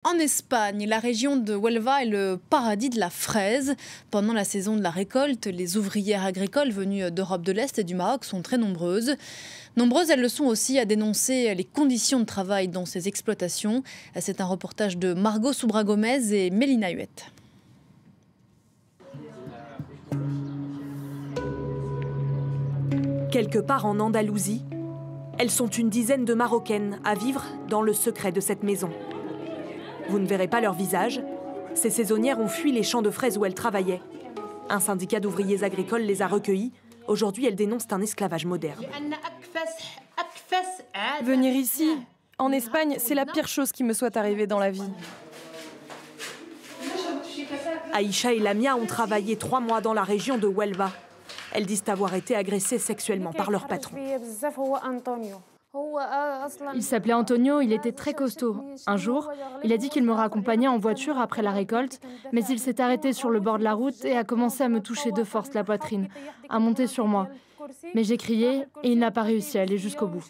En Espagne, la région de Huelva est le paradis de la fraise. Pendant la saison de la récolte, les ouvrières agricoles venues d'Europe de l'Est et du Maroc sont très nombreuses. Nombreuses, elles le sont aussi à dénoncer les conditions de travail dans ces exploitations. C'est un reportage de Margot Soubra-Gomez et Mélina Huette. Quelque part en Andalousie, elles sont une dizaine de Marocaines à vivre dans le secret de cette maison. Vous ne verrez pas leur visage. Ces saisonnières ont fui les champs de fraises où elles travaillaient. Un syndicat d'ouvriers agricoles les a recueillies. Aujourd'hui, elles dénoncent un esclavage moderne. Venir ici, en Espagne, c'est la pire chose qui me soit arrivée dans la vie. Aïcha et Lamia ont travaillé 3 mois dans la région de Huelva. Elles disent avoir été agressées sexuellement par leur patron. Il s'appelait Antonio, il était très costaud. Un jour, il a dit qu'il me raccompagnait en voiture après la récolte, mais il s'est arrêté sur le bord de la route et a commencé à me toucher de force la poitrine, à monter sur moi. Mais j'ai crié et il n'a pas réussi à aller jusqu'au bout.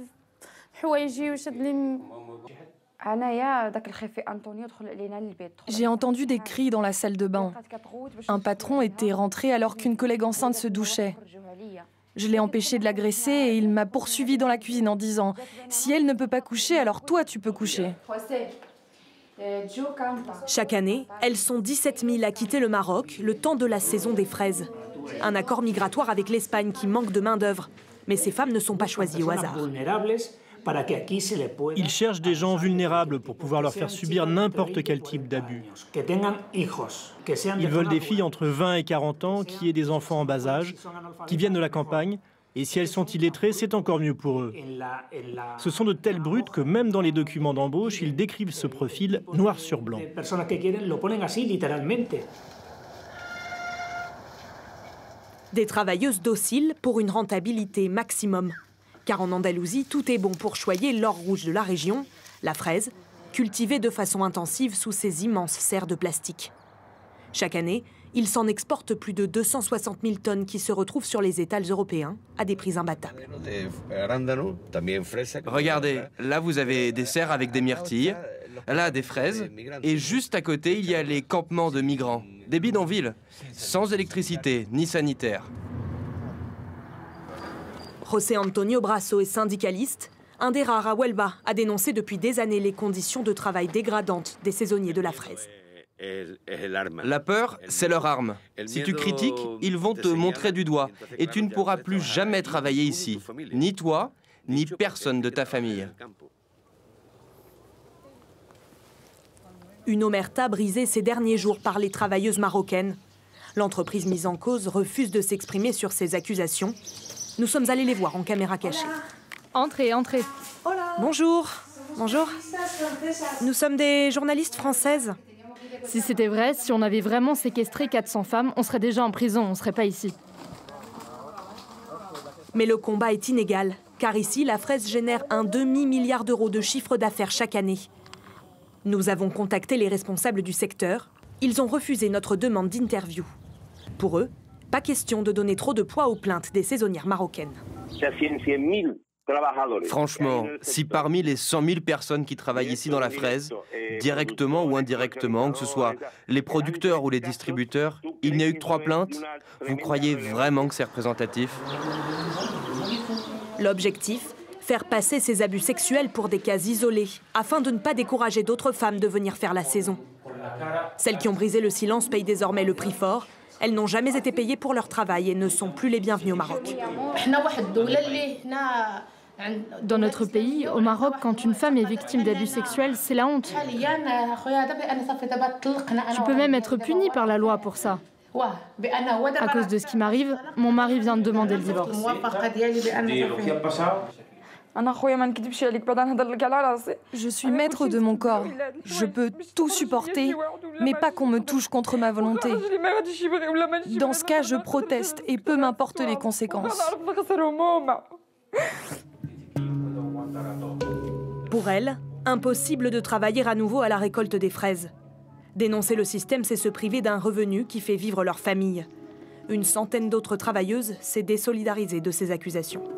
J'ai entendu des cris dans la salle de bain. Un patron était rentré alors qu'une collègue enceinte se douchait. Je l'ai empêché de l'agresser et il m'a poursuivi dans la cuisine en disant « Si elle ne peut pas coucher, alors toi tu peux coucher ». Chaque année, elles sont 17 000 à quitter le Maroc le temps de la saison des fraises. Un accord migratoire avec l'Espagne qui manque de main-d'œuvre. Mais ces femmes ne sont pas choisies au hasard. Ils cherchent des gens vulnérables pour pouvoir leur faire subir n'importe quel type d'abus. Ils veulent des filles entre 20 et 40 ans qui aient des enfants en bas âge, qui viennent de la campagne, et si elles sont illettrées, c'est encore mieux pour eux. Ce sont de telles brutes que même dans les documents d'embauche, ils décrivent ce profil noir sur blanc. Des travailleuses dociles pour une rentabilité maximum. Car en Andalousie, tout est bon pour choyer l'or rouge de la région, la fraise, cultivée de façon intensive sous ces immenses serres de plastique. Chaque année, il s'en exporte plus de 260 000 tonnes qui se retrouvent sur les étals européens à des prix imbattables. Regardez, là vous avez des serres avec des myrtilles, là des fraises, et juste à côté il y a les campements de migrants, des bidonvilles, sans électricité ni sanitaire. José Antonio Brasso est syndicaliste, un des rares à Huelva à dénoncer depuis des années les conditions de travail dégradantes des saisonniers de la fraise. La peur, c'est leur arme. Si tu critiques, ils vont te montrer du doigt et tu ne pourras plus jamais travailler ici. Ni toi, ni personne de ta famille. Une omerta brisée ces derniers jours par les travailleuses marocaines. L'entreprise mise en cause refuse de s'exprimer sur ces accusations. Nous sommes allés les voir en caméra cachée. Entrez, entrez. Bonjour. Bonjour. Nous sommes des journalistes françaises. Si c'était vrai, si on avait vraiment séquestré 400 femmes, on serait déjà en prison, on ne serait pas ici. Mais le combat est inégal, car ici, la fraise génère un demi-milliard d'euros de chiffre d'affaires chaque année. Nous avons contacté les responsables du secteur. Ils ont refusé notre demande d'interview. Pour eux, pas question de donner trop de poids aux plaintes des saisonnières marocaines. Franchement, si parmi les 100 000 personnes qui travaillent ici dans la fraise, directement ou indirectement, que ce soit les producteurs ou les distributeurs, il n'y a eu que 3 plaintes, vous croyez vraiment que c'est représentatif? L'objectif, faire passer ces abus sexuels pour des cas isolés, afin de ne pas décourager d'autres femmes de venir faire la saison. Celles qui ont brisé le silence payent désormais le prix fort. Elles n'ont jamais été payées pour leur travail et ne sont plus les bienvenues au Maroc. Dans notre pays, au Maroc, quand une femme est victime d'abus sexuels, c'est la honte. Tu peux même être puni par la loi pour ça. À cause de ce qui m'arrive, mon mari vient de demander le divorce. Je suis maître de mon corps. Je peux tout supporter, mais pas qu'on me touche contre ma volonté. Dans ce cas, je proteste et peu m'importe les conséquences. Pour elle, impossible de travailler à nouveau à la récolte des fraises. Dénoncer le système, c'est se priver d'un revenu qui fait vivre leur famille. Une centaine d'autres travailleuses s'est désolidarisée de ces accusations.